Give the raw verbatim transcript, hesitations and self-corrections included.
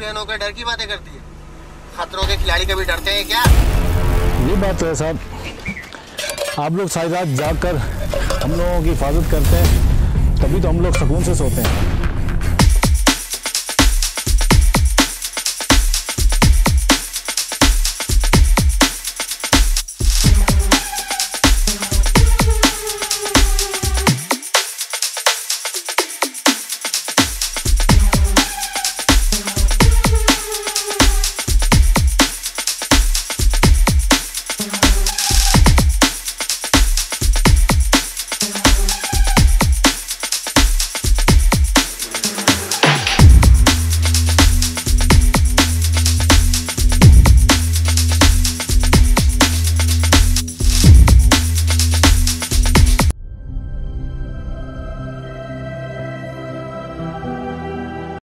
Champion होकर डर की बातें करती है। खतरों के खिलाड़ी कभी डरते हैं क्या? ये बात तो है साहब, आप लोग सारी रात जाग कर हम लोगों की हिफाजत करते हैं, तभी तो हम लोग सुकून से सोते हैं।